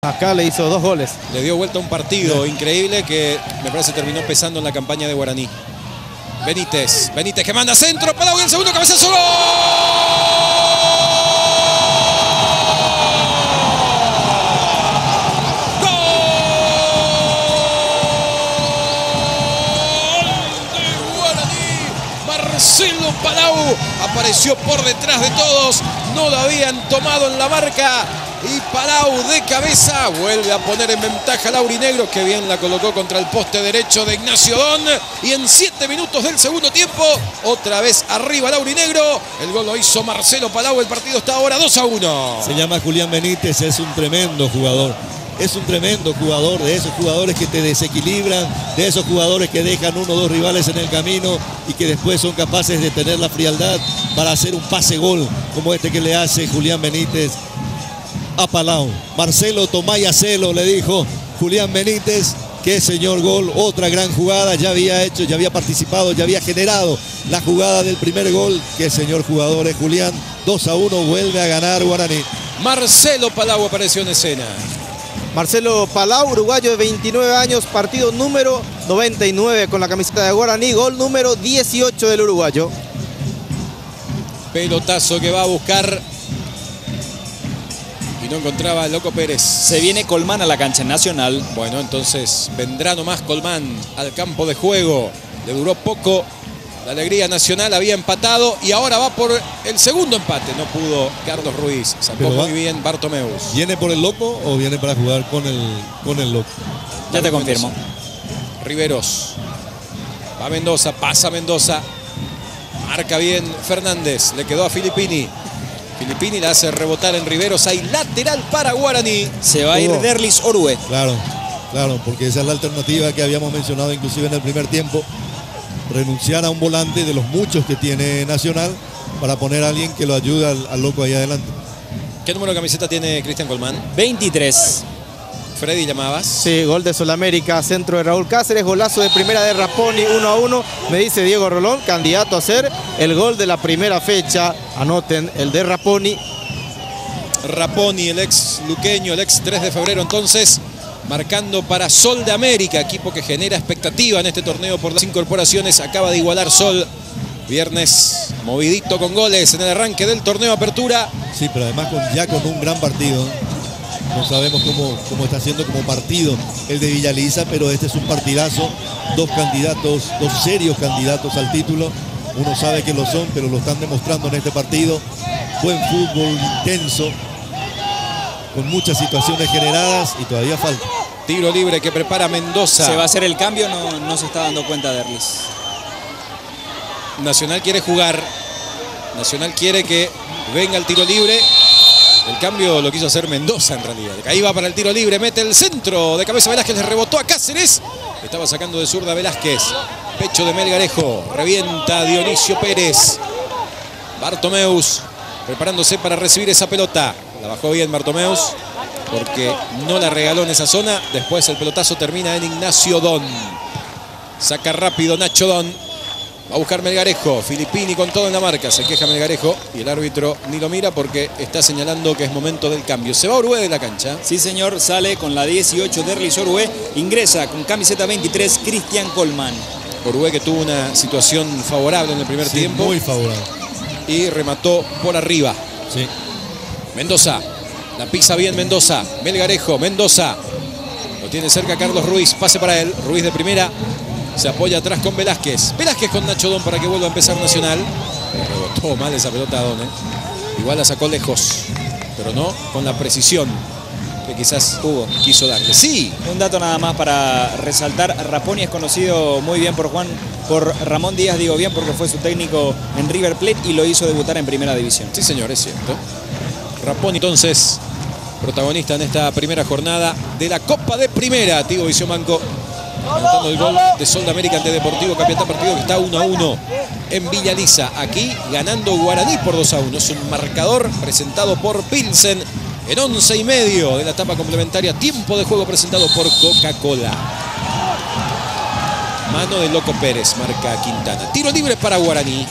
Acá le hizo 2 goles. Le dio vuelta a un partido increíble que me parece terminó pesando en la campaña de Guaraní. Benítez que manda centro, Palau en el segundo, cabezazo, ¡gol! Marcelo Palau apareció por detrás de todos, no lo habían tomado en la marca y Palau de cabeza vuelve a poner en ventaja al aurinegro, que bien la colocó contra el poste derecho de Ignacio Don, y en 7 minutos del segundo tiempo otra vez arriba el aurinegro. El gol lo hizo Marcelo Palau, el partido está ahora 2-1. Se llama Julián Benítez, es un tremendo jugador. Es un tremendo jugador, de esos jugadores que te desequilibran, de esos jugadores que dejan 1 o 2 rivales en el camino y que después son capaces de tener la frialdad para hacer un pase-gol como este que le hace Julián Benítez a Palau. Marcelo, tomá y hacelo, le dijo Julián Benítez. Qué señor gol, otra gran jugada, ya había hecho, ya había participado, ya había generado la jugada del primer gol. Qué señor jugador es Julián. 2-1, vuelve a ganar Guaraní. Marcelo Palau apareció en escena. Marcelo Palau, uruguayo de 29 años, partido número 99 con la camiseta de Guaraní, gol número 18 del uruguayo. Pelotazo que va a buscar y no encontraba a Loco Pérez. Se viene Colmán a la cancha Nacional. Bueno, entonces vendrá nomás Colmán al campo de juego. Le duró poco la alegría Nacional, había empatado y ahora va por el segundo empate. No pudo Carlos Ruiz, sacó muy bien Bartomeus. ¿Viene por el Loco o viene para jugar con el Loco? Ya te confirmo. Riveros. Va Mendoza, pasa Mendoza. Marca bien Fernández, le quedó a Filippini. Filippini la hace rebotar en Riveros. Hay lateral para Guaraní. Se va a ir Derlis Orue. Claro, porque esa es la alternativa que habíamos mencionado inclusive en el primer tiempo. Renunciar a un volante de los muchos que tiene Nacional para poner a alguien que lo ayude al Loco ahí adelante. ¿Qué número de camiseta tiene Cristian Colmán? 23. Freddy, ¿llamabas? Sí, gol de Sudamérica, centro de Raúl Cáceres, golazo de primera de Raponi, 1-1. Me dice Diego Rolón, candidato a ser el gol de la primera fecha. Anoten, el de Raponi. Raponi, el ex luqueño, el ex 3 de febrero entonces, marcando para Sol de América, equipo que genera expectativa en este torneo por las incorporaciones. Acaba de igualar Sol. Viernes movidito con goles en el arranque del torneo Apertura. Sí, pero además ya con un gran partido. No sabemos cómo está haciendo como partido el de Villaliza, pero este es un partidazo. 2 candidatos, 2 serios candidatos al título. Uno sabe que lo son, pero lo están demostrando en este partido. Buen fútbol, intenso, con muchas situaciones generadas y todavía falta. Tiro libre que prepara Mendoza. ¿Se va a hacer el cambio? No se está dando cuenta Derlis. Nacional quiere jugar. Nacional quiere que venga el tiro libre. El cambio lo quiso hacer Mendoza en realidad. Ahí va para el tiro libre, mete el centro de cabeza Velázquez, le rebotó a Cáceres. Estaba sacando de zurda Velázquez. Pecho de Melgarejo, revienta Dionisio Pérez. Bartomeus preparándose para recibir esa pelota. La bajó bien Bartomeus porque no la regaló en esa zona. Después el pelotazo termina en Ignacio Don. Saca rápido Nacho Don. Va a buscar Melgarejo, Filippini con todo en la marca. Se queja Melgarejo y el árbitro ni lo mira porque está señalando que es momento del cambio. Se va Orue de la cancha. Sí, señor, sale con la 18 Derlis Orue. Ingresa con camiseta 23 Cristian Colmán. Orue que tuvo una situación favorable en el primer tiempo. Muy favorable. Y remató por arriba. Sí. Mendoza, la pisa bien Mendoza. Melgarejo, Mendoza. Lo tiene cerca Carlos Ruiz, pase para él. Ruiz de primera. Se apoya atrás con Velázquez. Velázquez con Nacho Don para que vuelva a empezar Nacional. Rebotó mal esa pelota a Don. Igual la sacó lejos, pero no con la precisión que quizás quiso darle. Sí. Un dato nada más para resaltar. Raponi es conocido muy bien por Ramón Díaz, digo bien, porque fue su técnico en River Plate y lo hizo debutar en Primera División. Sí, señor, es cierto. Raponi entonces, protagonista en esta primera jornada de la Copa de Primera. Tigo Viciomanco anotando el gol de Sol de América ante Deportivo Capiatá, partido que está 1-1 en Villaliza. Aquí ganando Guaraní por 2-1. Es un marcador presentado por Pilsen en 11:30 de la etapa complementaria. Tiempo de juego presentado por Coca-Cola. Mano de Loco Pérez, marca Quintana. Tiro libre para Guaraní.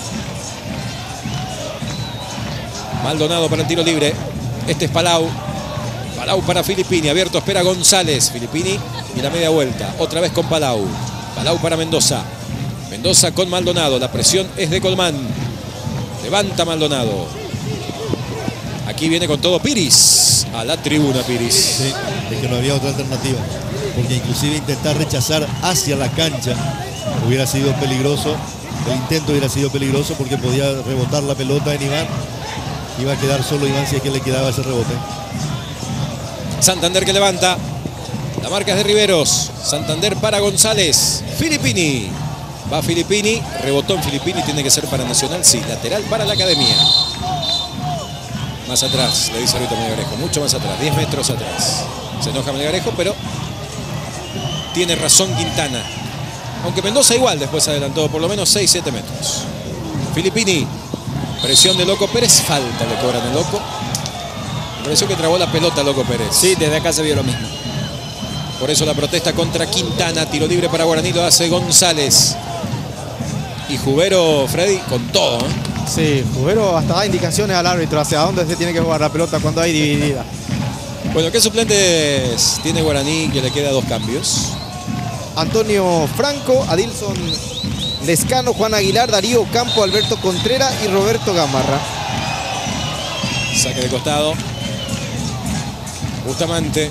Maldonado para el tiro libre. Este es Palau. Palau para Filippini, abierto, espera González. Filippini y la media vuelta. Otra vez con Palau. Palau para Mendoza. Mendoza con Maldonado. La presión es de Colmán. Levanta Maldonado. Aquí viene con todo Piris. A la tribuna Piris. Sí, es que no había otra alternativa. Porque inclusive intentar rechazar hacia la cancha hubiera sido peligroso. El intento hubiera sido peligroso porque podía rebotar la pelota en Iván. Iba a quedar solo Iván si es que le quedaba ese rebote. Santander que levanta. La marca es de Riveros. Santander para González. Filippini. Va Filippini. Rebotó en Filippini. Tiene que ser para Nacional. Sí, lateral para la Academia. Más atrás, le dice ahorita Melgarejo. Mucho más atrás. 10 metros atrás. Se enoja Melgarejo, pero tiene razón Quintana. Aunque Mendoza igual después adelantó por lo menos 6-7 metros. Filippini. Presión de Loco Pérez. Falta le cobran el Loco. Me pareció que trabó la pelota Loco Pérez. Sí, desde acá se vio lo mismo. Por eso la protesta contra Quintana. Tiro libre para Guaraní, lo hace González. Y Jubero, Freddy, con todo, ¿eh? Sí, Jubero hasta da indicaciones al árbitro hacia dónde se tiene que jugar la pelota cuando hay dividida. Bueno, ¿qué suplentes tiene Guaraní que le queda 2 cambios? Antonio Franco, Adilson Lescano, Juan Aguilar, Darío Campo, Alberto Contreras y Roberto Gamarra. Saque de costado. Bustamante.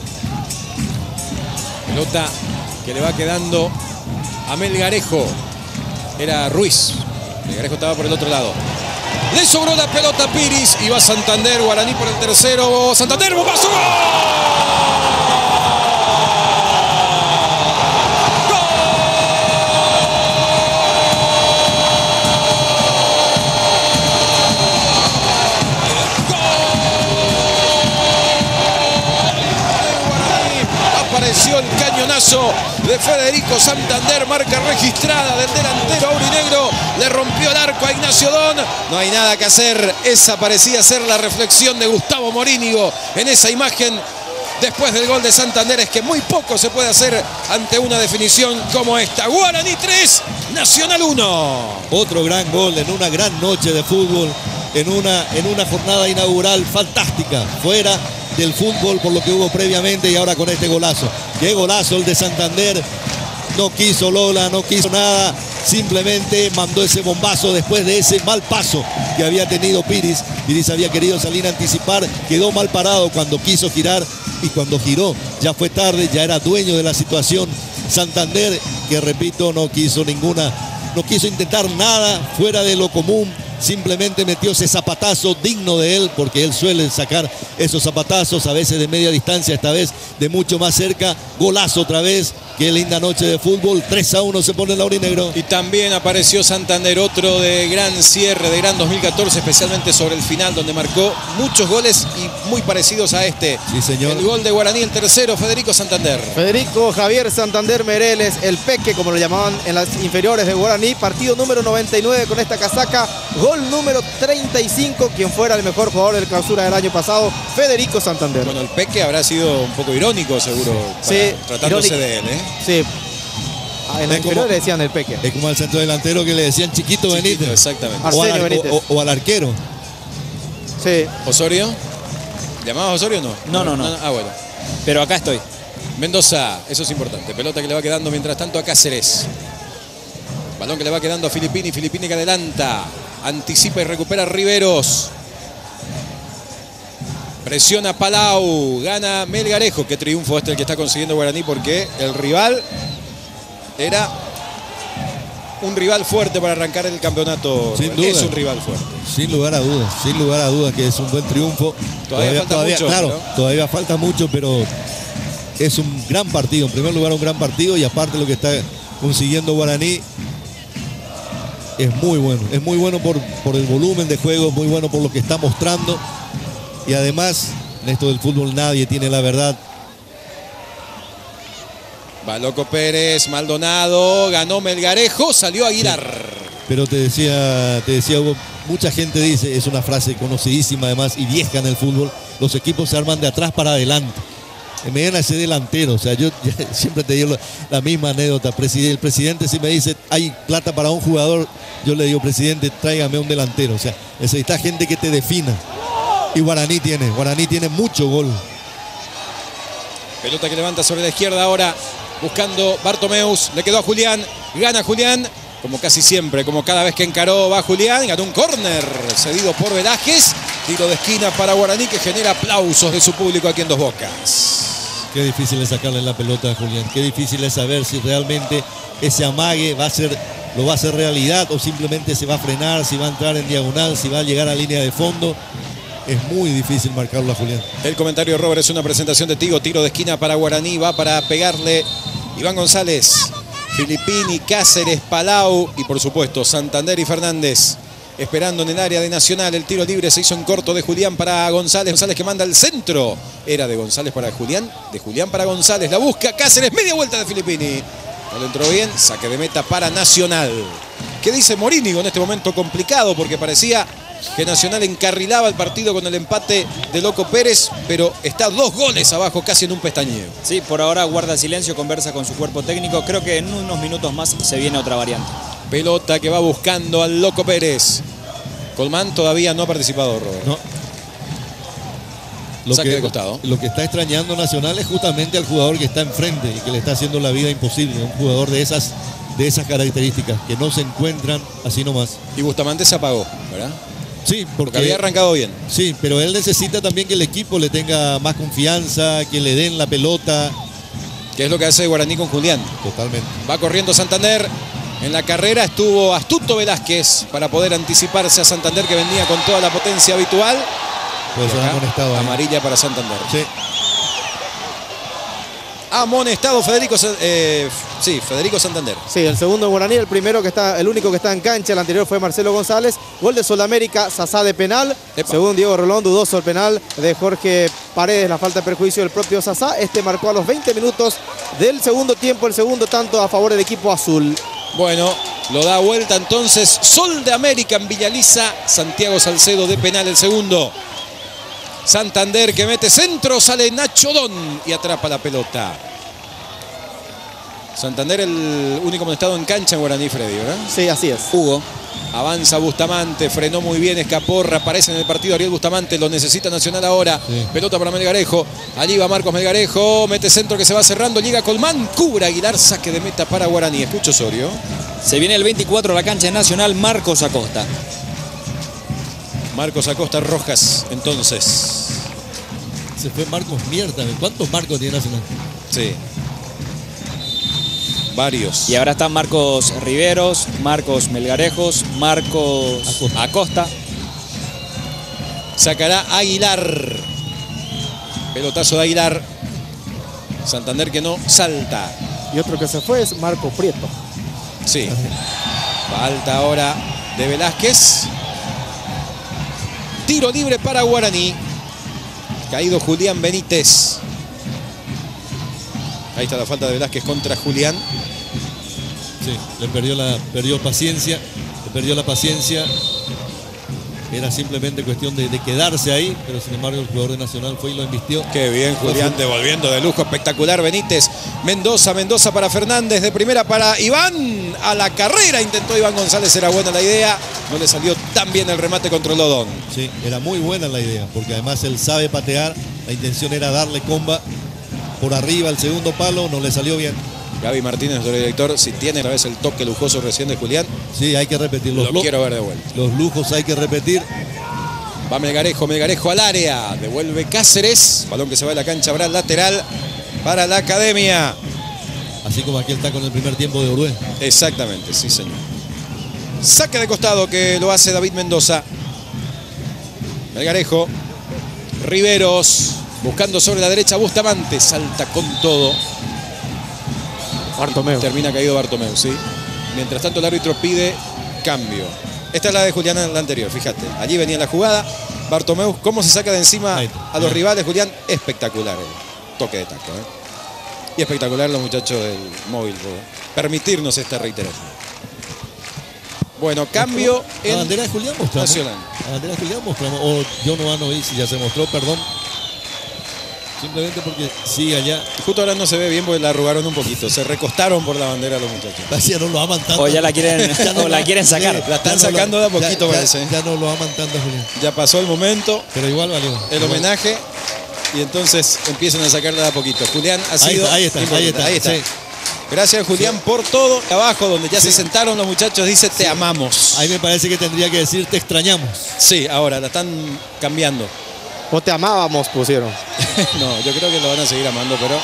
Pelota que le va quedando a Melgarejo. Era Ruiz. Melgarejo estaba por el otro lado. Le sobró la pelota a Piris y va Santander. Guaraní por el tercero. Santander, bombazo. Apareció el cañonazo de Federico Santander, marca registrada del delantero aurinegro, le rompió el arco a Ignacio Don. No hay nada que hacer, esa parecía ser la reflexión de Gustavo Morínigo en esa imagen después del gol de Santander. Es que muy poco se puede hacer ante una definición como esta. Guaraní 3, Nacional 1. Otro gran gol en una gran noche de fútbol, en una jornada inaugural fantástica, fuera del fútbol por lo que hubo previamente y ahora con este golazo. Qué golazo el de Santander. No quiso Lola, no quiso nada, simplemente mandó ese bombazo después de ese mal paso que había tenido Piris. Piris había querido salir a anticipar, quedó mal parado cuando quiso girar y cuando giró ya fue tarde, ya era dueño de la situación. Santander, que repito, no quiso intentar nada fuera de lo común. Simplemente metió ese zapatazo digno de él, porque él suele sacar esos zapatazos, a veces de media distancia, esta vez de mucho más cerca. Golazo otra vez. Qué linda noche de fútbol. 3-1 se pone el aurinegro. Y también apareció Santander, otro de gran cierre, de gran 2014, especialmente sobre el final, donde marcó muchos goles y muy parecidos a este. Sí, señor. El gol de Guaraní, el tercero, Federico Santander. Federico Javier Santander Mereles, el Peque, como lo llamaban en las inferiores de Guaraní. Partido número 99 con esta casaca. Gol número 35, quien fuera el mejor jugador del clausura del año pasado, Federico Santander. Bueno, el Peque habrá sido un poco irónico, seguro, Sí, tratándose irónico. de él, ¿eh? Sí, en la inferior le decían el Peque. Es como al centro delantero que le decían Chiquito Benítez. Exactamente. Arsenio Benítez. O al arquero. Sí. ¿Osorio? ¿Llamabas Osorio o no? No. Ah, bueno. Pero acá estoy. Mendoza, eso es importante. Pelota que le va quedando mientras tanto a Cáceres. Balón que le va quedando a Filippini. Filippini que adelanta. Anticipa y recupera Riveros. Presiona Palau. Gana Melgarejo. Qué triunfo el que está consiguiendo Guaraní, porque el rival era un rival fuerte para arrancar el campeonato. Sin duda. Es un rival fuerte. Sin lugar a dudas que es un buen triunfo. Todavía falta mucho, claro, ¿no? todavía falta mucho, pero es un gran partido. En primer lugar, un gran partido, y aparte lo que está consiguiendo Guaraní es muy bueno por el volumen de juego, muy bueno por lo que está mostrando, y además en esto del fútbol nadie tiene la verdad. Va Loco Pérez, Maldonado, ganó Melgarejo, salió Aguilar. Pero te decía Hugo, mucha gente dice, es una frase conocidísima además y vieja en el fútbol, los equipos se arman de atrás para adelante. Me dan a ese delantero, o sea, yo siempre te digo la misma anécdota. El presidente, si me dice hay plata para un jugador, yo le digo, presidente, tráigame un delantero. O sea, necesita gente que te defina. Y Guaraní tiene mucho gol. Pelota que levanta sobre la izquierda ahora, buscando Bartomeus. Le quedó a Julián. Gana Julián. Como casi siempre, como cada vez que encaró, va Julián. Ganó un córner cedido por Velázquez. Tiro de esquina para Guaraní que genera aplausos de su público aquí en Dos Bocas. Qué difícil es sacarle la pelota a Julián. Qué difícil es saber si realmente ese amague lo va a hacer realidad o simplemente se va a frenar, si va a entrar en diagonal, si va a llegar a línea de fondo. Es muy difícil marcarlo a Julián. El comentario, Robert, es una presentación de Tigo. Tiro de esquina para Guaraní. Va para pegarle Iván González, Filippini, Cáceres, Palau y por supuesto Santander y Fernández. Esperando en el área de Nacional. El tiro libre se hizo en corto de Julián para González. González que manda el centro. Era de González para Julián. De Julián para González. La busca Cáceres. Media vuelta de Filippini. No le entró bien. Saque de meta para Nacional. ¿Qué dice Morínigo en este momento complicado? Porque parecía que Nacional encarrilaba el partido con el empate de Loco Pérez, pero está 2 goles abajo, casi en un pestañeo. Sí, por ahora guarda silencio, conversa con su cuerpo técnico. Creo que en unos minutos más se viene otra variante. Pelota que va buscando al Loco Pérez. Colmán todavía no ha participado, Robert. No. Saque de costado. Lo que está extrañando Nacional es justamente al jugador que está enfrente y que le está haciendo la vida imposible. Un jugador de esas características que no se encuentran así nomás. Y Bustamante se apagó, ¿verdad? Sí, Porque había arrancado bien. Sí, pero él necesita también que el equipo le tenga más confianza, que le den la pelota. Que es lo que hace Guaraní con Julián. Totalmente. Va corriendo Santander. En la carrera estuvo astuto Velázquez para poder anticiparse a Santander, que venía con toda la potencia habitual. Pues se ha amonestado ahí. Amarilla para Santander. Sí. Amonestado Federico Santander. Sí, el segundo Guaraní, el único que está en cancha. El anterior fue Marcelo González. Gol de Sudamérica, Sasá de penal. Epa. Según Diego Rolón, dudoso el penal de Jorge Paredes, la falta de perjuicio del propio Sasá. Este marcó a los 20 minutos del segundo tiempo, el segundo tanto a favor del equipo azul. Bueno, lo da vuelta entonces Sol de América en Villaliza. Santiago Salcedo de penal el segundo. Santander que mete centro, sale Nacho Don y atrapa la pelota. Santander el único amonestado en cancha en Guaraní, Freddy, ¿verdad? Sí, así es. Hugo. Avanza Bustamante, frenó muy bien, escapó, reaparece en el partido Ariel Bustamante, lo necesita Nacional ahora. Sí. Pelota para Melgarejo, allí va Marcos Melgarejo, mete centro que se va cerrando, llega Colmán, cubre Aguilar, saque de meta para Guaraní. Escucho Osorio. Se viene el 24 a la cancha Nacional, Marcos Acosta. Marcos Acosta Rojas, entonces. Se fue Marcos Mierta. ¿Cuántos Marcos tiene Nacional? Sí. Varios. Y ahora están Marcos Riveros, Marcos Melgarejos, Marcos Acosta. Sacará Aguilar. Pelotazo de Aguilar. Santander que no salta. Y otro que se fue es Marco Prieto. Sí. Falta ahora de Velázquez. Tiro libre para Guaraní. Caído Julián Benítez. Ahí está la falta de Velázquez contra Julián. Sí, perdió paciencia, le perdió la paciencia. Era simplemente cuestión de quedarse ahí, pero sin embargo el jugador de Nacional fue y lo embistió. Qué bien Julián, devolviendo de lujo, espectacular Benítez. Mendoza para Fernández, de primera para Iván. A la carrera intentó Iván González, era buena la idea. No le salió tan bien el remate contra Lodón. Sí, era muy buena la idea, porque además él sabe patear. La intención era darle comba por arriba al segundo palo, no le salió bien. Gaby Martínez, nuestro director, si tiene otra vez el toque lujoso recién de Julián, sí, hay que repetir. lo quiero ver de vuelta. Los lujos hay que repetir. Va Melgarejo al área, devuelve Cáceres, balón que se va de la cancha, habrá lateral para la Academia. Así como aquel está con el primer tiempo de Uruguay. Exactamente, sí señor. Saque de costado que lo hace David Mendoza. Melgarejo, Riveros, buscando sobre la derecha Bustamante, salta con todo. Bartomeu. Termina caído Bartomeu, sí. Mientras tanto el árbitro pide cambio. Esta es la de Julián en la anterior, fíjate. Allí venía la jugada. Bartomeu, cómo se saca de encima a los rivales, Julián. Espectacular el toque de tacto, Y espectacular los muchachos del móvil, permitirnos esta reiteración. Bueno, cambio La en bandera de Julián mostramos. Nacional. La bandera de Julián mostramos. O yo no vi si ya se mostró, perdón. Simplemente porque sí, allá. Justo ahora no se ve bien porque la arrugaron un poquito. Se recostaron por la bandera los muchachos. Ya no lo aman tanto. O ya la quieren, o la quieren sacar. La están sacando de a poquito, parece. Ya no lo aman tanto, Julián. Ya pasó el momento. Pero igual valió. El homenaje. y entonces empiezan a sacarla de a poquito. Julián ha sido Ahí está. Sí. Gracias, Julián, por todo. Abajo, donde ya se sentaron los muchachos, dice te amamos. Ahí me parece que tendría que decir te extrañamos. Sí, ahora la están cambiando. O te amábamos, pusieron. No, yo creo que lo van a seguir amando, pero...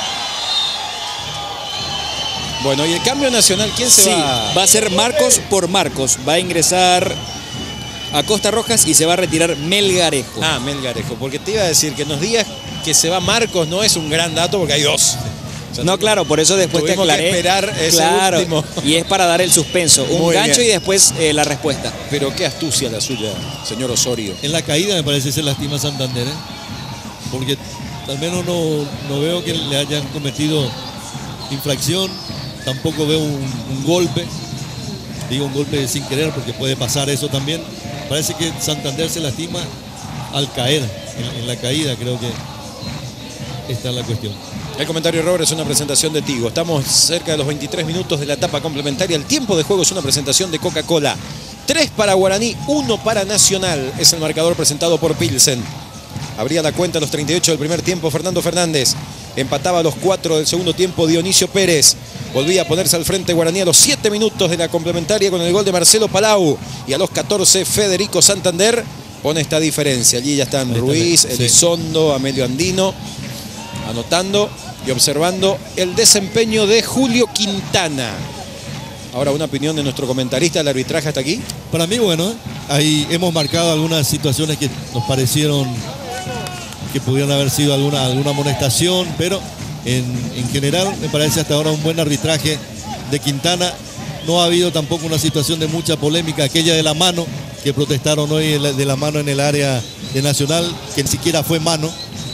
Bueno, y el cambio nacional, ¿quién se va? Va a ser Marcos por Marcos. Va a ingresar Acosta Rojas y se va a retirar Melgarejo. Ah, Melgarejo, porque te iba a decir que nos digas que se va Marcos no es un gran dato porque hay dos. O sea, no, claro, por eso después te aclaré. Que esperar ese último. Y es para dar el suspenso. Un Muy gancho bien. y después la respuesta. Pero qué astucia la suya, señor Osorio. En la caída me parece se lastima Santander, ¿eh? Porque al menos no veo que le hayan cometido infracción. Tampoco veo un golpe. Digo un golpe sin querer porque puede pasar eso también. Parece que Santander se lastima al caer. En la caída creo que esta es la cuestión. El comentario, Robert, es una presentación de Tigo. Estamos cerca de los 23 minutos de la etapa complementaria. El tiempo de juego es una presentación de Coca-Cola. 3 para Guaraní, 1 para Nacional. Es el marcador presentado por Pilsen. Abría la cuenta a los 38 del primer tiempo Fernando Fernández. Empataba a los 4 del segundo tiempo Dionisio Pérez. Volvía a ponerse al frente Guaraní a los 7 minutos de la complementaria con el gol de Marcelo Palau. Y a los 14 Federico Santander pone esta diferencia. Allí ya están Ruiz, Elizondo, Amelio Andino anotando y observando el desempeño de Julio Quintana. Ahora una opinión de nuestro comentarista del arbitraje hasta aquí. Para mí, bueno, ahí hemos marcado algunas situaciones que nos parecieron que pudieran haber sido alguna amonestación, pero en general me parece hasta ahora un buen arbitraje de Quintana. No ha habido tampoco una situación de mucha polémica, aquella de la mano que protestaron hoy, de la mano en el área de Nacional, que ni siquiera fue mano.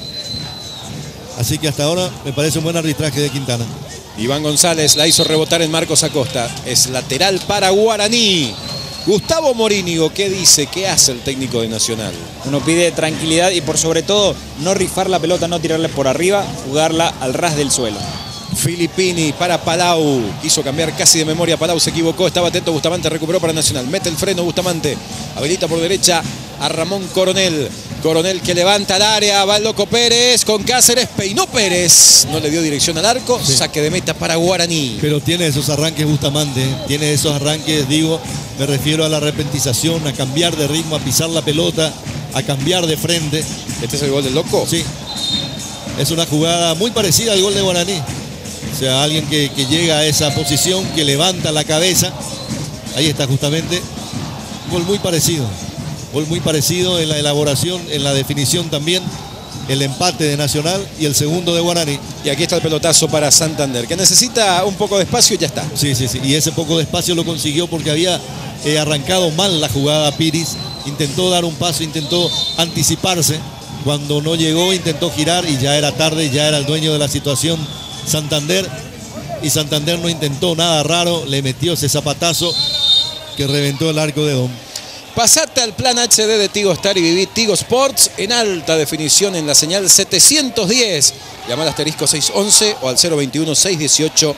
Así que hasta ahora me parece un buen arbitraje de Quintana. Iván González la hizo rebotar en Marcos Acosta. Es lateral para Guaraní. Gustavo Morínigo, ¿qué dice? ¿Qué hace el técnico de Nacional? Uno pide tranquilidad y por sobre todo no rifar la pelota, no tirarle por arriba, jugarla al ras del suelo. Filippini para Palau. Quiso cambiar casi de memoria. Palau se equivocó. Estaba atento. Bustamante recuperó para Nacional. Mete el freno Bustamante. Habilita por derecha a Ramón Coronel. Coronel que levanta al área. Va el loco Pérez con Cáceres. Peinó Pérez. No le dio dirección al arco. Sí. Saque de meta para Guaraní. Pero tiene esos arranques Bustamante. Tiene esos arranques, digo, me refiero a la repentización, a cambiar de ritmo, a pisar la pelota, a cambiar de frente. ¿Este es el gol del loco? Sí. Es una jugada muy parecida al gol de Guaraní. O sea, alguien que llega a esa posición, que levanta la cabeza. Ahí está justamente. Gol muy parecido. Gol muy parecido en la elaboración, en la definición también. El empate de Nacional y el segundo de Guaraní. Y aquí está el pelotazo para Santander, que necesita un poco de espacio y ya está. Sí. Y ese poco de espacio lo consiguió porque había arrancado mal la jugada Piris. Intentó dar un paso, intentó anticiparse. Cuando no llegó, intentó girar y ya era tarde, ya era el dueño de la situación Santander, y Santander no intentó nada raro, le metió ese zapatazo que reventó el arco de Dom. Pasate al plan HD de Tigo Star y viví Tigo Sports en alta definición en la señal 710. Llama al asterisco 611 o al 021-618-9900.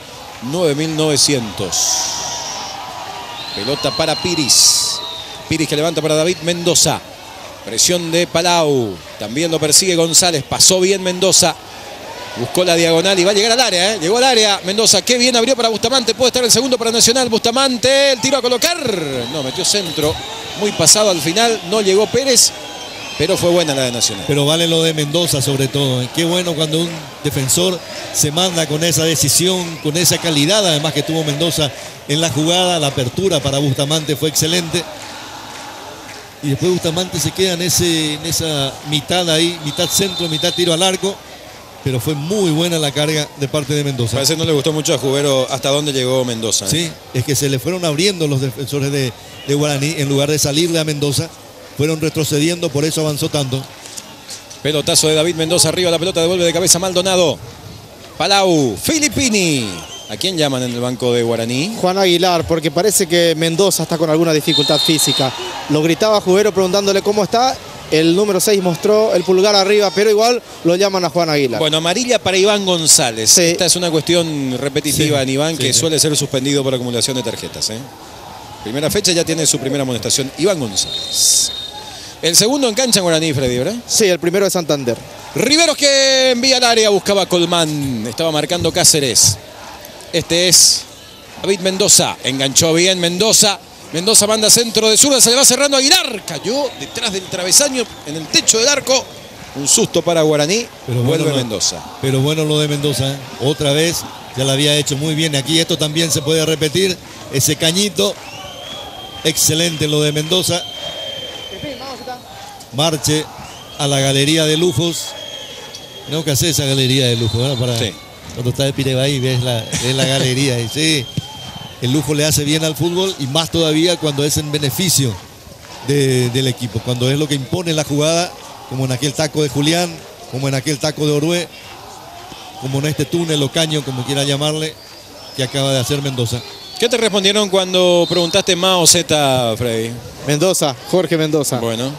Pelota para Piris. Piris que levanta para David Mendoza. Presión de Palau. También lo persigue González. Pasó bien Mendoza. Buscó la diagonal y va a llegar al área, ¿eh? Llegó al área. Mendoza, qué bien abrió para Bustamante. Puede estar el segundo para Nacional. Bustamante, el tiro a colocar. No, metió centro. Muy pasado al final. No llegó Pérez, pero fue buena la de Nacional. Pero vale lo de Mendoza sobre todo, ¿eh? Qué bueno cuando un defensor se manda con esa decisión, con esa calidad además que tuvo Mendoza en la jugada. La apertura para Bustamante fue excelente. Y después Bustamante se queda en esa mitad ahí, mitad centro, mitad tiro al arco. Pero fue muy buena la carga de parte de Mendoza. Parece que no le gustó mucho a Jubero hasta dónde llegó Mendoza, ¿eh? Sí, es que se le fueron abriendo los defensores de Guaraní. En lugar de salirle a Mendoza, fueron retrocediendo, por eso avanzó tanto. Pelotazo de David Mendoza arriba, la pelota devuelve de cabeza Maldonado. Palau, Filippini. ¿A quién llaman en el banco de Guaraní? Juan Aguilar, porque parece que Mendoza está con alguna dificultad física. Lo gritaba Jubero preguntándole cómo está. El número 6 mostró el pulgar arriba, pero igual lo llaman a Juan Aguilar. Bueno, amarilla para Iván González. Sí. Esta es una cuestión repetitiva en Iván, que suele ser suspendido por acumulación de tarjetas, ¿eh? Primera fecha ya tiene su primera amonestación Iván González. El segundo en cancha en Guaraní, Freddy, ¿verdad? Sí, el primero de Santander. Riveros que envía al área, buscaba a Colmán. Estaba marcando Cáceres. Este es David Mendoza. Enganchó bien Mendoza. Mendoza manda centro de zurda, se le va cerrando a Aguilar. Cayó detrás del travesaño en el techo del arco. Un susto para Guaraní. Pero vuelve bueno, Mendoza. Pero bueno lo de Mendoza, ¿eh? Otra vez ya la había hecho muy bien. Aquí esto también se puede repetir. Ese cañito. Excelente lo de Mendoza. Marche a la galería de lujos. Tengo que hacer esa galería de lujos, ¿verdad? Para Sí. cuando estás de Pirebahí ves la galería. Y sí, el lujo le hace bien al fútbol y más todavía cuando es en beneficio del equipo. Cuando es lo que impone la jugada, como en aquel taco de Julián, como en aquel taco de Orué, como en este túnel o caño, como quiera llamarle, que acaba de hacer Mendoza. ¿Qué te respondieron cuando preguntaste Ma o Z, Freddy? Mendoza, Jorge Mendoza. Bueno.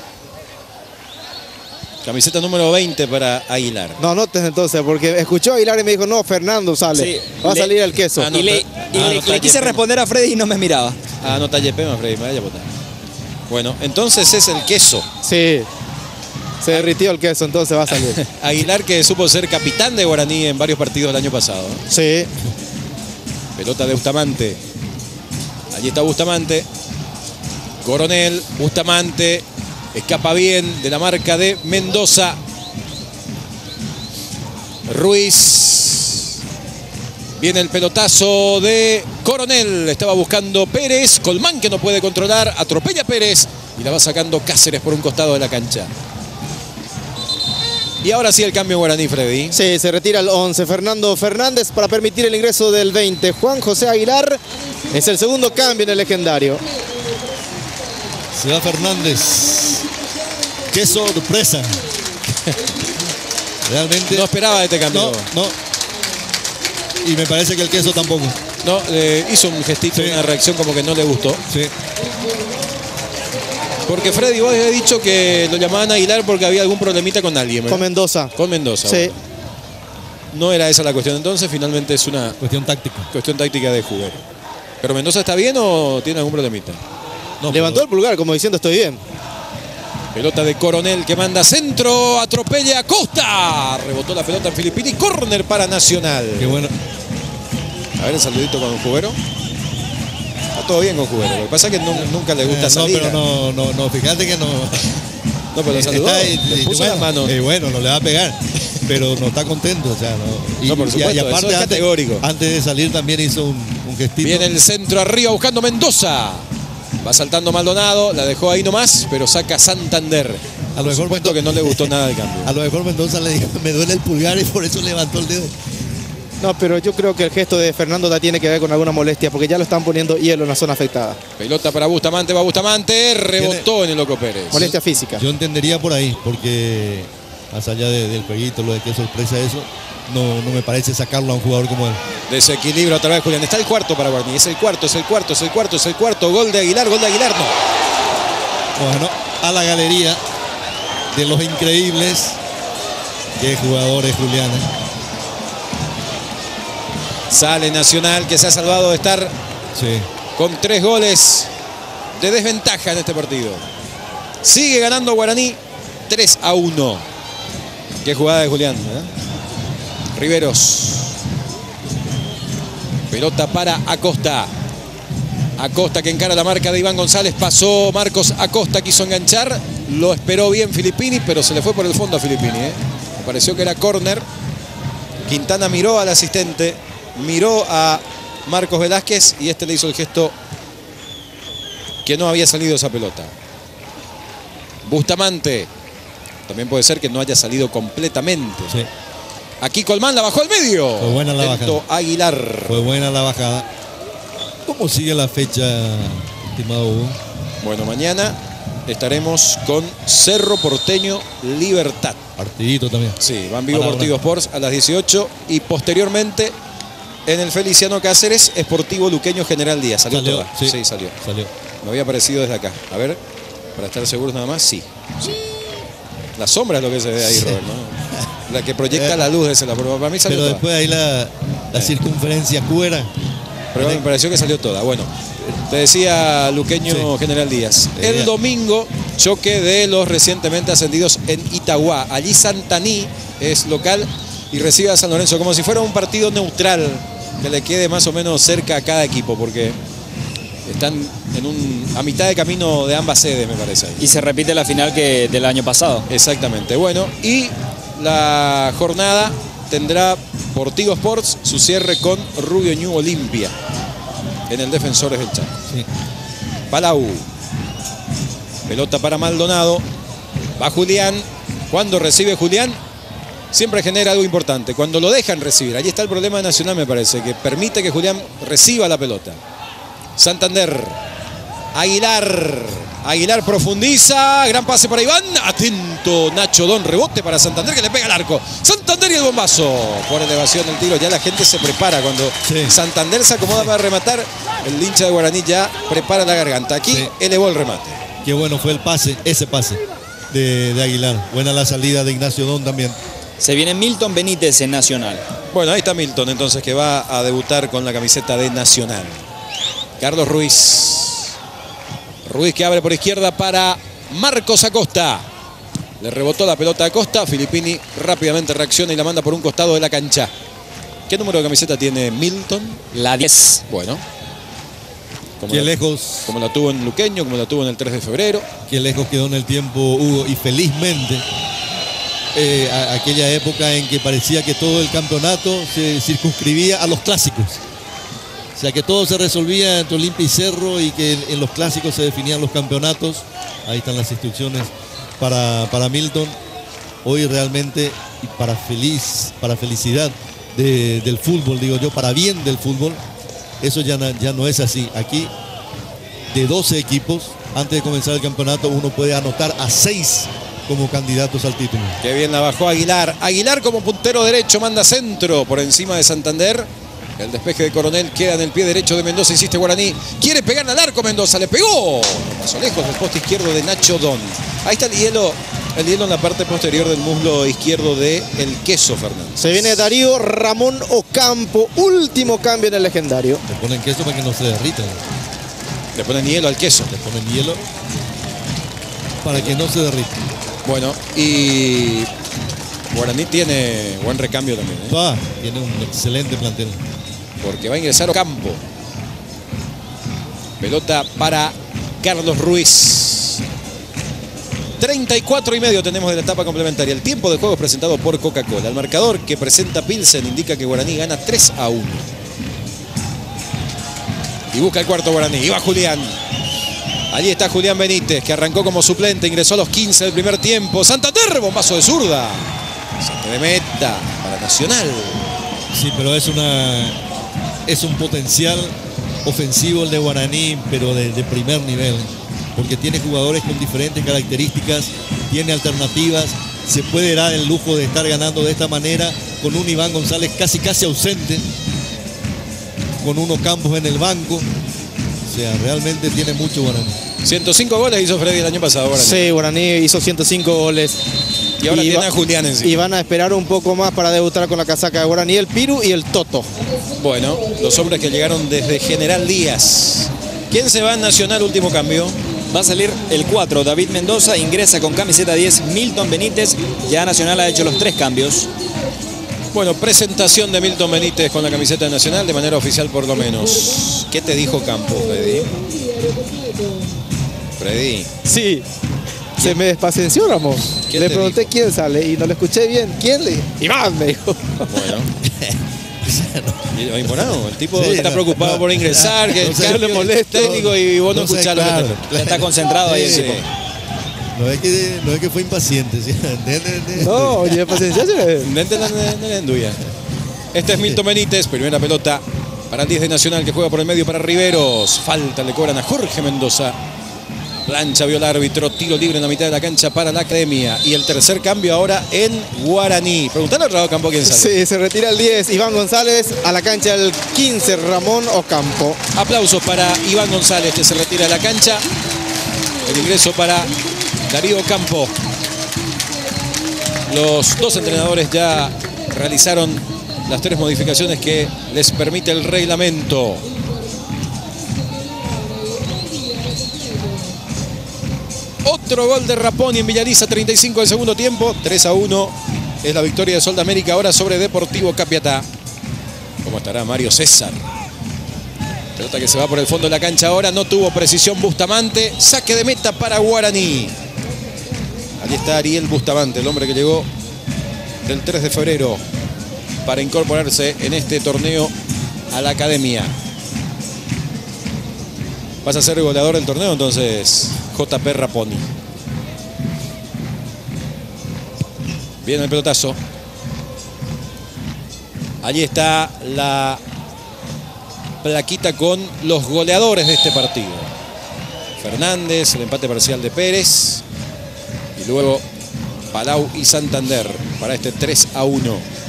Camiseta número 20 para Aguilar. No notes entonces, porque escuchó a Aguilar y me dijo, no, Fernando sale. Sí, Va a salir el queso. Ah, no, Y le quise responder a Freddy y no me miraba. Ah, no talle pema, Freddy, me vaya a botar. Bueno, entonces es el queso. Sí. Se derritió el queso, entonces va a salir. Aguilar, que supo ser capitán de Guaraní en varios partidos del año pasado. Sí. Pelota de Bustamante. Allí está Bustamante. Coronel, Bustamante. Escapa bien de la marca de Mendoza. Ruiz. Viene el pelotazo de Coronel. Estaba buscando Pérez. Colmán, que no puede controlar. Atropella a Pérez. Y la va sacando Cáceres por un costado de la cancha. Y ahora sí el cambio en Guaraní, Freddy. Sí, se retira el 11. Fernando Fernández para permitir el ingreso del 20. Juan José Aguilar es el segundo cambio en el legendario. Se va Fernández. ¡Qué sorpresa! Realmente. No esperaba este cambio. No. Y me parece que el queso tampoco. No, hizo un gestito, Sí. una reacción como que no le gustó. Sí. Porque Freddy, vos habías dicho que lo llamaban a Aguilar porque había algún problemita con alguien, ¿verdad? Con Mendoza. Con Mendoza. Sí. Bueno. No era esa la cuestión entonces, finalmente es una Cuestión táctica. cuestión táctica de jugar. ¿Pero Mendoza está bien o tiene algún problemita? No, Levantó el pulgar como diciendo estoy bien. Pelota de Coronel que manda centro, atropella a Costa. Rebotó la pelota en Filippini, córner para Nacional. Qué bueno. A ver el saludito con Jubero. Está todo bien con Jubero. Lo que pasa es que nunca le gusta salir. No, fíjate que no. No, pero lo saludó. Le puso bueno, la mano. Bueno, no le va a pegar, pero no está contento. O sea, no. No, por supuesto, eso es categórico. Antes de salir también hizo un gestito. Viene el centro arriba buscando Mendoza. Va saltando Maldonado, la dejó ahí nomás, pero saca Santander. A lo mejor supuesto que no le gustó nada el cambio. A lo mejor Mendoza le dijo, me duele el pulgar y por eso levantó el dedo. No, pero yo creo que el gesto de Fernando da tiene que ver con alguna molestia, porque ya lo están poniendo hielo en la zona afectada. Pelota para Bustamante, va Bustamante, rebotó en el Loco Pérez. Molestia física. Yo entendería por ahí, porque más allá del jueguito, lo de qué sorpresa eso, no me parece sacarlo a un jugador como él. Desequilibrio otra vez, Julián. Está el cuarto para Guaraní. Es el cuarto. Gol de Aguilar, no. Bueno, a la galería de los increíbles. Qué jugadores, Julián. Sale Nacional, que se ha salvado de estar Sí. con 3 goles de desventaja en este partido. Sigue ganando Guaraní 3-1. Qué jugada de Julián, ¿verdad? Riveros. Pelota para Acosta. Acosta que encara la marca de Iván González. Pasó Marcos Acosta, quiso enganchar. Lo esperó bien Filippini, pero se le fue por el fondo a Filippini. Me pareció que era córner. Quintana miró al asistente, miró a Marcos Velázquez y este le hizo el gesto que no había salido esa pelota. Bustamante. También puede ser que no haya salido completamente. Sí. Aquí Colmán la bajó al medio. Fue buena la Atento bajada. Aguilar. Fue buena la bajada. ¿Cómo sigue la fecha, estimado Hugo? Bueno, mañana estaremos con Cerro Porteño Libertad. Partidito también. Sí, van Vigo Para Sportivo Sports a las 18 y posteriormente en el Feliciano Cáceres Sportivo Luqueño General Díaz. ¿Salió toda? Sí, salió. Me había aparecido desde acá. A ver, para estar seguros nada más, sí. La sombra es lo que se ve ahí, Sí. Robert, ¿no? La que proyecta la luz de esa, pero para mí salió Pero toda. después ahí la circunferencia cuera. Pero me pareció que salió toda. Bueno, te decía Luqueño Sí. General Díaz. El Díaz. domingo choque de los recientemente ascendidos en Itagua. Allí Santaní es local y recibe a San Lorenzo como si fuera un partido neutral que le quede más o menos cerca a cada equipo, porque están a mitad de camino de ambas sedes, me parece. Y se repite la final que del año pasado. Exactamente. Bueno, y la jornada tendrá por Tigo Sports su cierre con Rubio Ñu Olimpia en el Defensores del Chaco. Sí. Palau. Pelota para Maldonado. Va Julián. Cuando recibe Julián, siempre genera algo importante. Cuando lo dejan recibir. Allí está el problema de Nacional, me parece, que permite que Julián reciba la pelota. Santander. Aguilar profundiza. Gran pase para Iván. Atento Nacho Don. Rebote para Santander, que le pega al arco. Santander y el bombazo. Por elevación del tiro. Ya la gente se prepara. Cuando Santander se acomoda para rematar, el hincha de Guaraní ya prepara la garganta. Aquí elevó el remate. Qué bueno fue el pase, ese pase de Aguilar. Buena la salida de Ignacio Don también. Se viene Milton Benítez en Nacional. Bueno, ahí está Milton, entonces, que va a debutar con la camiseta de Nacional. Carlos Ruiz. Ruiz que abre por izquierda para Marcos Acosta. Le rebotó la pelota a Acosta. Filippini rápidamente reacciona y la manda por un costado de la cancha. ¿Qué número de camiseta tiene Milton? La 10. Bueno. Qué lejos. Como la tuvo en Luqueño, como la tuvo en el 3 de febrero. Qué lejos quedó en el tiempo, Hugo. Y felizmente, aquella época en que parecía que todo el campeonato se circunscribía a los clásicos. O sea, que todo se resolvía entre Olimpia y Cerro y que en los clásicos se definían los campeonatos. Ahí están las instrucciones para Milton. Hoy realmente, y para felicidad del fútbol, digo yo, para bien del fútbol, eso ya no es así. Aquí, de 12 equipos, antes de comenzar el campeonato, uno puede anotar a 6 como candidatos al título. Qué bien la bajó Aguilar. Aguilar como puntero derecho, manda centro por encima de Santander. El despeje de Coronel queda en el pie derecho de Mendoza. Insiste Guaraní. Quiere pegarle al arco Mendoza. Le pegó. Pasó lejos del poste izquierdo de Nacho Don. Ahí está el hielo en la parte posterior del muslo izquierdo de El Queso Fernández. Se viene Darío Ramón Ocampo. Último cambio en el legendario. Le ponen queso para que no se derrita. Le ponen hielo al queso. Le ponen hielo para que no se derrita. Bueno, y Guaraní tiene buen recambio también, Tiene un excelente plantel. Porque va a ingresar Ocampo. Pelota para Carlos Ruiz. 34,5 tenemos de la etapa complementaria. El tiempo de juego es presentado por Coca-Cola. El marcador que presenta Pilsen indica que Guaraní gana 3-1. Y busca el cuarto Guaraní. Y va Julián. Allí está Julián Benítez, que arrancó como suplente. Ingresó a los 15 del primer tiempo. Santander, bombazo de zurda. Saque de meta para Nacional. Sí, pero es un potencial ofensivo el de Guaraní, pero de primer nivel. Porque tiene jugadores con diferentes características, tiene alternativas, se puede dar el lujo de estar ganando de esta manera con un Iván González casi ausente, con uno Campos en el banco. O sea, realmente tiene mucho Guaraní. 105 goles hizo Freddy el año pasado, Guaraní. Sí, Guaraní hizo 105 goles. Y ahora tiene a Julián encima. Y van a esperar un poco más para debutar con la casaca de Guaraní, el Piru y el Toto. Bueno, los hombres que llegaron desde General Díaz. ¿Quién se va a Nacional, último cambio? Va a salir el 4, David Mendoza, ingresa con camiseta 10, Milton Benítez. Ya Nacional ha hecho los 3 cambios. Bueno, presentación de Milton Benítez con la camiseta de Nacional, de manera oficial por lo menos. ¿Qué te dijo Campos, Freddy? Freddy. Sí, se me despacenció Ramos. Le pregunté quién sale y no le escuché bien. ¿Quién le dijo? Iván, me dijo. Bueno. El tipo está preocupado por ingresar, que no le molesta técnico y vos no escuchás lo que claro. Está concentrado ahí el tipo. No es que fue impaciente. ¿Sí? No, oye, paciencia. Este es Milton Benítez, primera pelota para el 10 de Nacional, que juega por el medio para Riveros. Falta, le cobran a Jorge Mendoza. Plancha vio el árbitro, tiro libre en la mitad de la cancha para la Academia. Y el tercer cambio ahora en Guaraní. Preguntale al Raúl Campo quién sale. Sí, se retira el 10, Iván González, a la cancha el 15, Ramón Ocampo. Aplausos para Iván González, que se retira de la cancha. El ingreso para Darío Ocampo. Los dos entrenadores ya realizaron las 3 modificaciones que les permite el reglamento. Otro gol de Raponi en Villaliza, 35 del segundo tiempo. 3-1 es la victoria de Sol de América ahora sobre Deportivo Capiatá. ¿Cómo estará Mario César? Pelota que se va por el fondo de la cancha ahora. No tuvo precisión Bustamante. Saque de meta para Guaraní. Allí está Ariel Bustamante, el hombre que llegó del 3 de febrero para incorporarse en este torneo a la academia. Vas a ser el goleador del torneo entonces, JP Raponi. Viene el pelotazo. Allí está la plaquita con los goleadores de este partido. Fernández, el empate parcial de Pérez. Y luego Palau y Santander para este 3-1.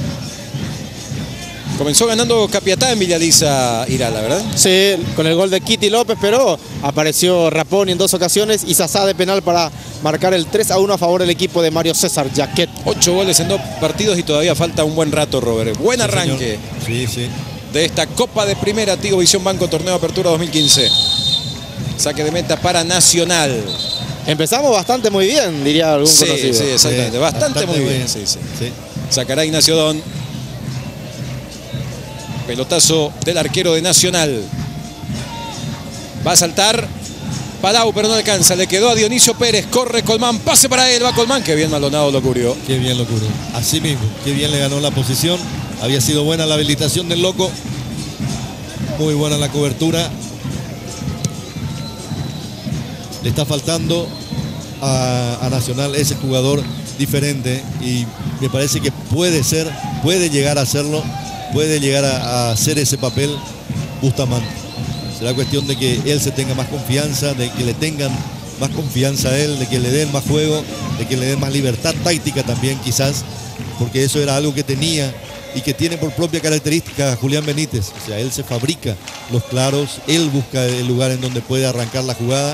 Comenzó ganando Capiatá en Villaliza, Irala, ¿verdad? Sí, con el gol de Kitty López, pero apareció Raponi en 2 ocasiones y Sasá de penal para marcar el 3-1 a favor del equipo de Mario César Jaquet. 8 goles en 2 partidos y todavía falta un buen rato, Robert. Buen arranque de esta Copa de Primera Tigo Visión Banco Torneo Apertura 2015. Saque de meta para Nacional. Empezamos bastante muy bien, diría algún conocido. Sí, exactamente. Bastante muy bien. Sí. Sacará Ignacio Don. Pelotazo del arquero de Nacional. Va a saltar Palau, pero no alcanza. Le quedó a Dionisio Pérez. Corre Colmán. Pase para él. Va Colmán. Qué bien Maldonado lo cubrió. Qué bien lo cubrió. Así mismo. Qué bien le ganó la posición. Había sido buena la habilitación del loco. Muy buena la cobertura. Le está faltando a Nacional ese jugador diferente. Y me parece que puede llegar a hacerlo. Puede llegar a hacer ese papel Bustamante. Será cuestión de que él se tenga más confianza, de que le tengan más confianza a él, de que le den más juego, de que le den más libertad táctica también quizás, porque eso era algo que tenía y que tiene por propia característica Julián Benítez. O sea, él se fabrica los claros, él busca el lugar en donde puede arrancar la jugada.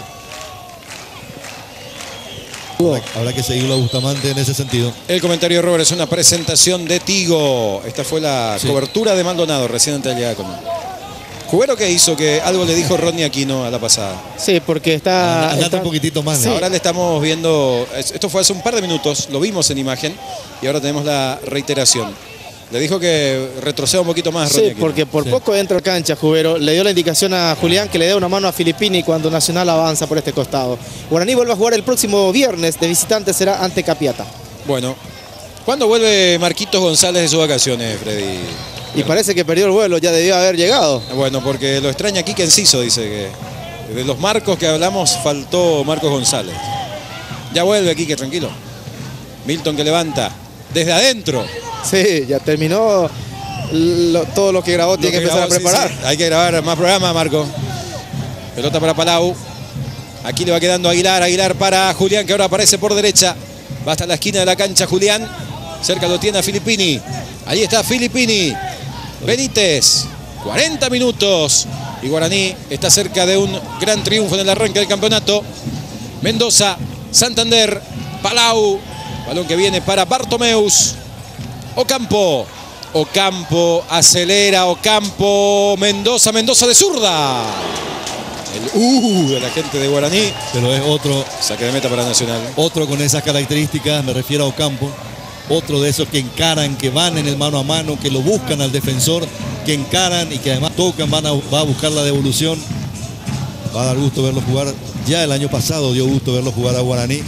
Habrá que seguirlo a Bustamante en ese sentido. El comentario, Robert, es una presentación de Tigo. Esta fue la cobertura de Maldonado recién antes de llegar con él. Cubero, que hizo que algo le dijo Rodney Aquino a la pasada. Sí, porque está un poquitito más. Sí. Ahora le estamos viendo. Esto fue hace un par de minutos. Lo vimos en imagen y ahora tenemos la reiteración. Le dijo que retroceda un poquito más. Sí, porque por poco entra a cancha Cubero. Le dio la indicación a Julián que le dé una mano a Filippini cuando Nacional avanza por este costado. Guaraní vuelve a jugar el próximo viernes. De visitante será ante Capiatá. Bueno, ¿cuándo vuelve Marquitos González de sus vacaciones, Freddy? Y parece que perdió el vuelo, ya debió haber llegado. Bueno, porque lo extraña Quique Enciso, dice que de los Marcos que hablamos faltó Marcos González. Ya vuelve Quique, tranquilo. Milton que levanta desde adentro. Sí, ya terminó todo lo que grabó, tiene que empezar a preparar. Sí. Hay que grabar más programas, Marco. Pelota para Palau. Aquí le va quedando Aguilar para Julián, que ahora aparece por derecha. Va hasta la esquina de la cancha Julián. Cerca lo tiene a Filippini. Ahí está Filippini. Benítez. 40 minutos. Y Guaraní está cerca de un gran triunfo en el arranque del campeonato. Mendoza, Santander, Palau. Balón que viene para Bartomeus. Ocampo acelera, Ocampo, Mendoza de zurda. El de la gente de Guaraní. Pero es otro saque de meta para Nacional. Otro con esas características, me refiero a Ocampo. Otro de esos que encaran, que van en el mano a mano, que lo buscan al defensor, que encaran y que además tocan, va a buscar la devolución. Va a dar gusto verlo jugar. Ya el año pasado dio gusto verlo jugar a Guaraní.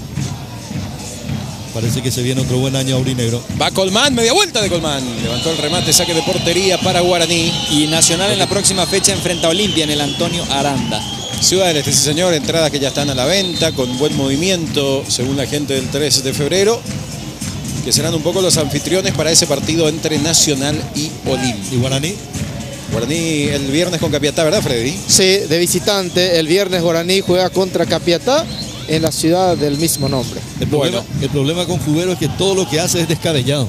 Parece que se viene otro buen año aurinegro. Va Colmán, media vuelta de Colmán. Levantó el remate, saque de portería para Guaraní. Y Nacional en la próxima fecha enfrenta a Olimpia en el Antonio Aranda. Ciudad del Este, sí señor, entradas que ya están a la venta, con buen movimiento, según la gente del 3 de febrero, que serán un poco los anfitriones para ese partido entre Nacional y Olimpia. ¿Y Guaraní? Guaraní el viernes con Capiatá, ¿verdad, Freddy? Sí, de visitante. Guaraní juega contra Capiatá en la ciudad del mismo nombre. El problema con Cubero es que todo lo que hace es descabellado.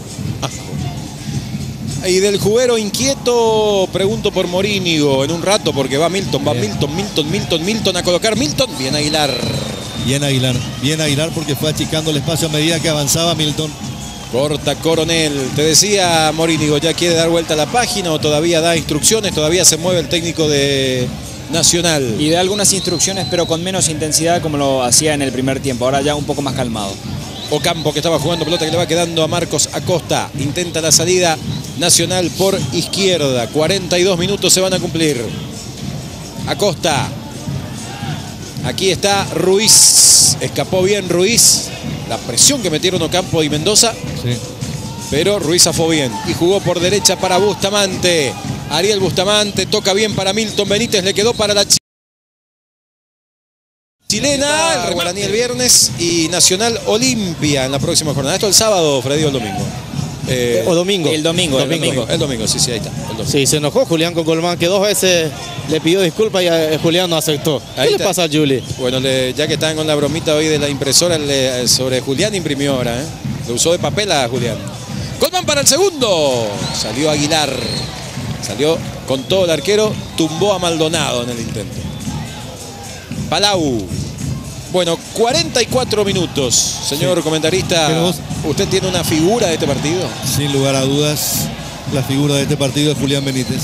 Y del Cubero inquieto, pregunto por Morínigo en un rato, porque va Milton a colocar Milton. Bien Aguilar porque fue achicando el espacio a medida que avanzaba Milton. Corta Coronel. Te decía Morínigo, ¿ya quiere dar vuelta a la página o todavía da instrucciones? Todavía se mueve el técnico de Nacional. Y da algunas instrucciones, pero con menos intensidad como lo hacía en el primer tiempo. Ahora ya un poco más calmado. Ocampo, que estaba jugando pelota, que le va quedando a Marcos Acosta. Intenta la salida Nacional por izquierda. 42 minutos se van a cumplir. Acosta. Aquí está Ruiz. Escapó bien Ruiz. La presión que metieron Ocampo y Mendoza. Sí. Pero Ruiz zafó bien. Y jugó por derecha para Bustamante. Ariel Bustamante toca bien para Milton Benítez. Le quedó para la chilena. El Guaraní el viernes y Nacional Olimpia en la próxima jornada. Esto el sábado, Freddy, o el domingo. O domingo. El domingo. El domingo, sí, ahí está. El domingo. Sí, se enojó Julián con Colmán, que 2 veces le pidió disculpas y Julián no aceptó. Ahí ¿Qué está. le pasa a Juli? Bueno, ya que estaban con la bromita hoy de la impresora sobre Julián, imprimió ahora. Le usó de papel a Julián. Colmán para el segundo. Salió Aguilar. Salió con todo el arquero. Tumbó a Maldonado en el intento. Palau. Bueno, 44 minutos. Señor comentarista, Pero vos- ¿usted tiene una figura de este partido? Sin lugar a dudas, la figura de este partido es Julián Benítez.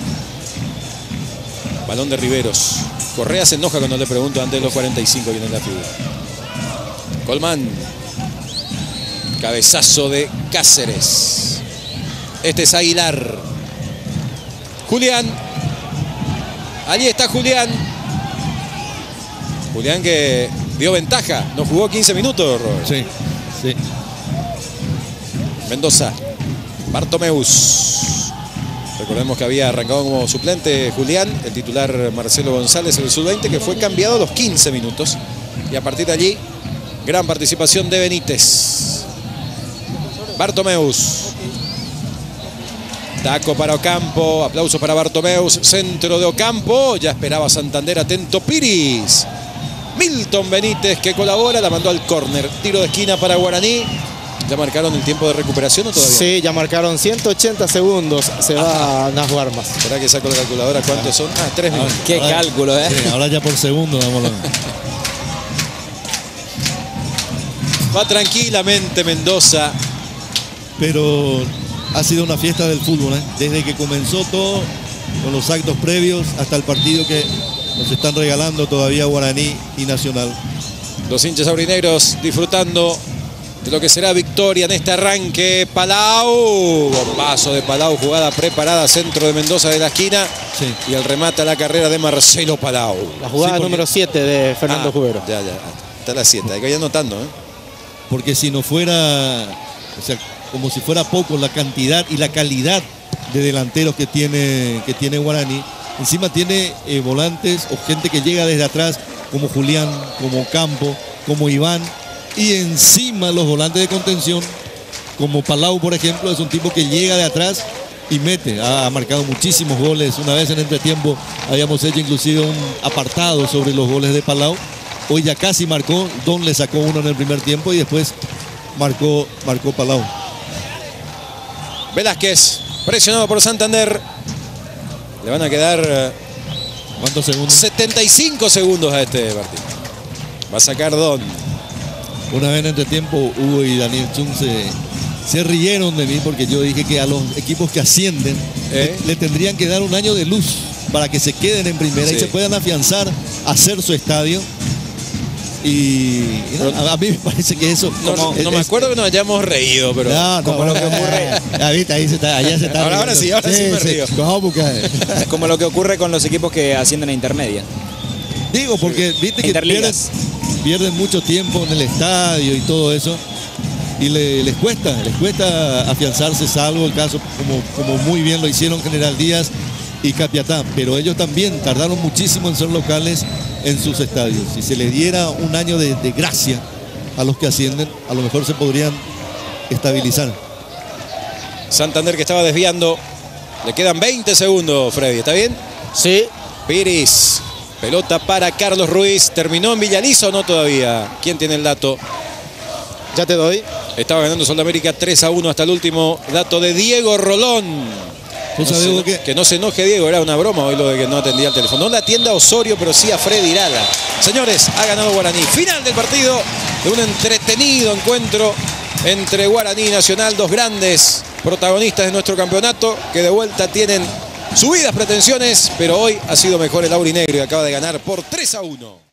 Balón de Riveros. Correa se enoja cuando le pregunto antes de los 45 quién es la figura. Colmán. Cabezazo de Cáceres. Este es Aguilar. Julián. Allí está Julián. Julián que dio ventaja. No jugó 15 minutos, Robert. Sí, sí. Mendoza. Bartomeus. Recordemos que había arrancado como suplente Julián, el titular Marcelo González, el sub-20, que fue cambiado a los 15 minutos. Y a partir de allí, gran participación de Benítez. Bartomeus. Taco para Ocampo, aplauso para Bartomeus, centro de Ocampo, ya esperaba Santander, atento Piris. Milton Benítez que colabora, la mandó al córner, tiro de esquina para Guaraní. ¿Ya marcaron el tiempo de recuperación o todavía? Sí, ya marcaron 180 segundos. Se van a jugar más. ¿Será que saco la calculadora? ¿Cuántos son? 3 minutos. Qué cálculo, ¿eh? Sí, ahora ya por segundo, vámonos. Va tranquilamente Mendoza. Pero ha sido una fiesta del fútbol, ¿eh? Desde que comenzó todo, con los actos previos hasta el partido que nos están regalando todavía Guaraní y Nacional. Los hinchas aurinegros disfrutando de lo que será victoria en este arranque. Palau, bombazo de Palau, jugada preparada, centro de Mendoza de la esquina. Sí. Y el remate a la carrera de Marcelo Palau. La jugada Sí, porque- número 7 de Fernando Jubero. Ya, está la 7, hay que ir anotando, ¿eh? Porque si no fuera, o sea, como si fuera poco la cantidad y la calidad de delanteros que tiene Guaraní, encima tiene volantes o gente que llega desde atrás, como Julián, como Campo, como Iván, y encima los volantes de contención, como Palau, por ejemplo, es un tipo que llega de atrás y mete. Ha marcado muchísimos goles. Una vez en entretiempo habíamos hecho inclusive un apartado sobre los goles de Palau. Hoy ya casi marcó, Don le sacó uno en el primer tiempo y después marcó Palau. Velázquez, presionado por Santander. Le van a quedar ¿Cuántos segundos? 75 segundos a este partido. Va a sacar Don. Una vez en entretiempo, Hugo y Daniel Chun se rieron de mí porque yo dije que a los equipos que ascienden le tendrían que dar un año de luz para que se queden en primera Sí. y se puedan afianzar, hacer su estadio. Y a mí me parece que eso... No me acuerdo que nos hayamos reído, pero... Como lo que ocurre. Ya viste, allá se está. Ahora sí me río. ¿Cómo que? Como lo que ocurre con los equipos que ascienden a intermedia. Digo, porque viste que Interligas. pierden mucho tiempo en el estadio y todo eso. Y les cuesta afianzarse, salvo el caso, como muy bien lo hicieron General Díaz y Capiatá. Pero ellos también tardaron muchísimo en ser locales en sus estadios. Si se les diera un año de gracia a los que ascienden, a lo mejor se podrían estabilizar. Santander que estaba desviando. Le quedan 20 segundos, Freddy. ¿Está bien? Sí. Piris. Pelota para Carlos Ruiz. ¿Terminó en Villaliza o no todavía? ¿Quién tiene el dato? Ya te doy. Estaba ganando Soldamérica 3-1 hasta el último dato de Diego Rolón. ¿Tú sabes vos Que no se enoje Diego, era una broma hoy lo de que no atendía el teléfono. No la atienda Osorio, pero sí a Freddy Irala. Señores, ha ganado Guaraní. Final del partido de un entretenido encuentro entre Guaraní y Nacional, dos grandes protagonistas de nuestro campeonato que de vuelta tienen subidas pretensiones, pero hoy ha sido mejor el aurinegro y acaba de ganar por 3-1.